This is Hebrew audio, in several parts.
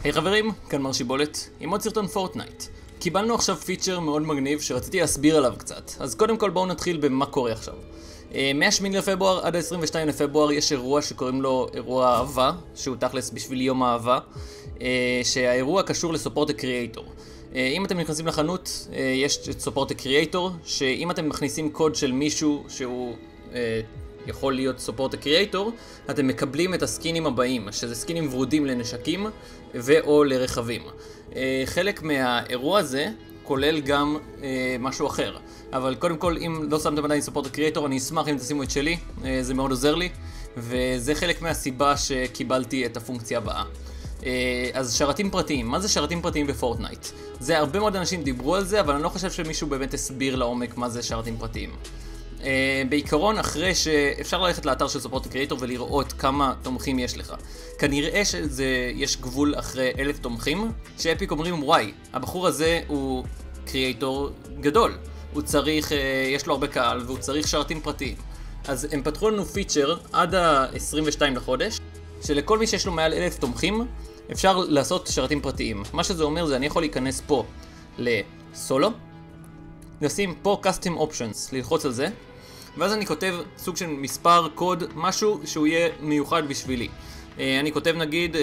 היי חברים, כאן מר שיבולת, עם עוד סרטון פורטנייט. קיבלנו עכשיו פיצ'ר מאוד מגניב שרציתי להסביר עליו קצת. אז קודם כל בואו נתחיל במה קורה עכשיו. מה-8 לפברואר עד ה-22 לפברואר יש אירוע שקוראים לו אירוע אהבה, שהוא תכלס בשביל יום האהבה, שהאירוע קשור לסופורט הקריאייטור. אם אתם נכנסים לחנות, יש את סופורט הקריאייטור, שאם אתם מכניסים קוד של מישהו שהוא יכול להיות סופורט הקריאייטור, אתם מקבלים את הסקינים הבאים, שזה סקינים ורודים לנשקים ו/או לרכבים. חלק מהאירוע הזה כולל גם משהו אחר. אבל קודם כל, אם לא שמתם עדיין סופורט הקריאייטור, אני אשמח אם תשימו את שלי, זה מאוד עוזר לי, וזה חלק מהסיבה שקיבלתי את הפונקציה הבאה. אז שרתים פרטיים, מה זה שרתים פרטיים בפורטנייט? זה הרבה מאוד אנשים דיברו על זה, אבל אני לא חושב שמישהו באמת הסביר לעומק מה זה שרתים פרטיים. בעיקרון, אחרי שאפשר ללכת לאתר של סופורט הקריאייטור ולראות כמה תומכים יש לך. כנראה שיש גבול אחרי 1,000 תומכים, שאפיק אומרים, וואי, הבחור הזה הוא קריאייטור גדול. הוא צריך, יש לו הרבה קהל והוא צריך שרתים פרטיים. אז הם פתחו לנו פיצ'ר עד ה-22 לחודש, שלכל מי שיש לו מעל 1,000 תומכים, אפשר לעשות שרתים פרטיים. מה שזה אומר זה אני יכול להיכנס פה לסולו, לשים פה Custom Options, ללחוץ על זה, ואז אני כותב סוג של מספר קוד, משהו שהוא יהיה מיוחד בשבילי. אני כותב נגיד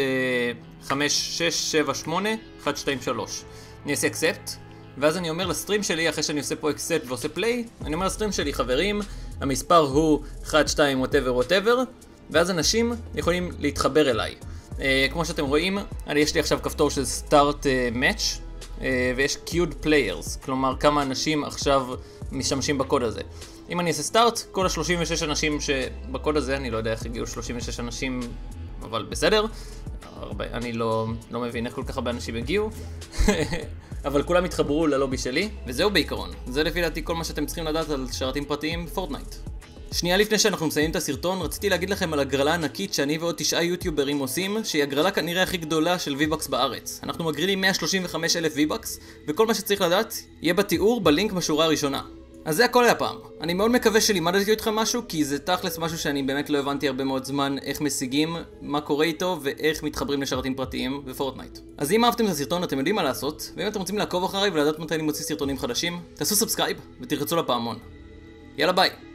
5678 אני אעשה accept, ואז אני אומר לסטרים שלי, אחרי שאני עושה פה accept ועושה play, אני אומר לסטרים שלי, חברים, המספר הוא 12 whatever, ואז אנשים יכולים להתחבר אליי. כמו שאתם רואים, יש לי עכשיו כפתור של start match, ויש queued players, כלומר כמה אנשים עכשיו משתמשים בקוד הזה. אם אני אעשה סטארט, כל ה-36 אנשים שבקוד הזה, אני לא יודע איך הגיעו 36 אנשים, אבל בסדר. אני לא מבין איך כל כך הרבה אנשים הגיעו, אבל כולם התחברו ללובי שלי, וזהו בעיקרון. זה לפי דעתי כל מה שאתם צריכים לדעת על שרתים פרטיים בפורטנייט. שנייה לפני שאנחנו מסיימים את הסרטון, רציתי להגיד לכם על הגרלה ענקית שאני ועוד 9 יוטיוברים עושים, שהיא הגרלה כנראה הכי גדולה של V-Bucks בארץ. אנחנו מגרילים 135,000 V-Bucks, וכל מה שצריך לדעת יהיה בתיאור בלינק בשורה הראשונה. אז זה הכל היה פעם. אני מאוד מקווה שלימדתי אתכם משהו, כי זה תכלס משהו שאני באמת לא הבנתי הרבה מאוד זמן איך משיגים, מה קורה איתו ואיך מתחברים לשרתים פרטיים בפורטנייט. אז אם אהבתם את הסרטון אתם יודעים מה לעשות, ואם אתם רוצים לעקוב אחריי ולדעת מתי אני מוציא סרטונים חדשים, תעשו סאבסקרייב ותלחצו לפעמון. יאללה ביי!